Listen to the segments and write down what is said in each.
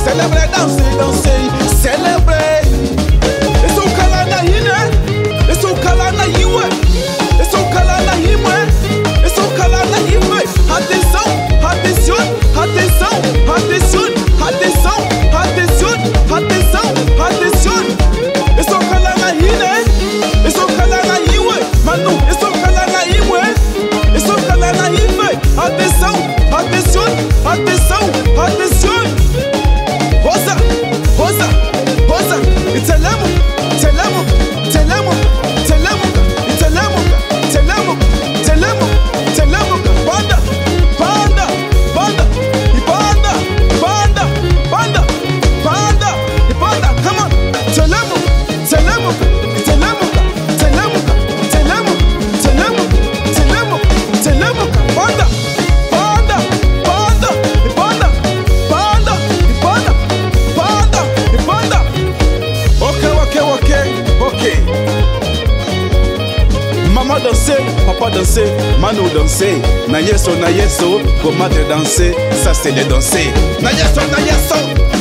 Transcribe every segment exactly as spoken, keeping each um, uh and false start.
Célébrer, danser, danser, célébrer. Et son kalana hine, et son kalana hiwe, et son kalana himwe, et son kalana himwe. Attention, attention, attention, attention, attention, attention, attention, attention. Et son kalana hine, et son kalana hiwe, manu, et son kalana himwe, et son kalana himwe. Attention, attention, attention, attention. Rosa, Rosa, Rosa, it's a lemon, it's a lemon, it's a lemon, it's a lemon, it's a lemon, it's a lemon, it's a lemon, it's a lemon. Panda, panda, panda, panda, panda, panda, panda, panda. Come on, it's a lemon, it's a lemon, it's a lemon, it's a lemon, it's a lemon, it's a lemon, it's a lemon, it's a lemon. Panda, panda, panda, panda, panda, panda. Panda, ok, ok, ok, ok. Maman danser, papa danser, Manu danser. Na yeso, na yeso, comadre danser, ça c'est les danser. Na yeso, na yeso,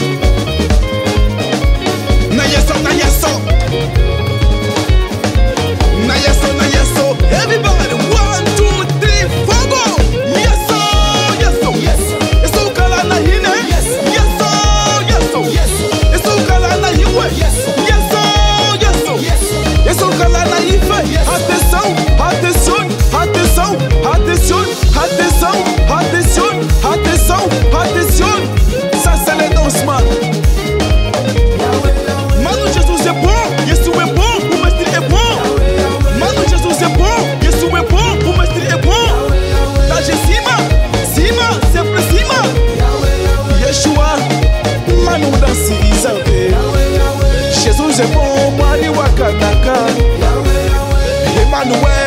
na yeso, na yeso, na yeso, na yeso. Everybody, one, two, three, four, go. Yeso, yeso, yes. Eso kalana hine, yes. Yeso, yeso, yes. Eso kalana hiwe, yes. Yeso, yeso, yes. Eso kalana hife. Attention, attention, attention, attention, attention, attention, attention, attention. Ça c'est les dansement. Manu Jesus est bon, Yesu est bon, o mestre é bom. Manu Jesus é bom, Yesu é bom, o mestre é bom. Tá de cima, cima, sempre cima. Yeshua, Manu danse Isabel. Jesus é bom, Maria Wakataka. Emmanuel.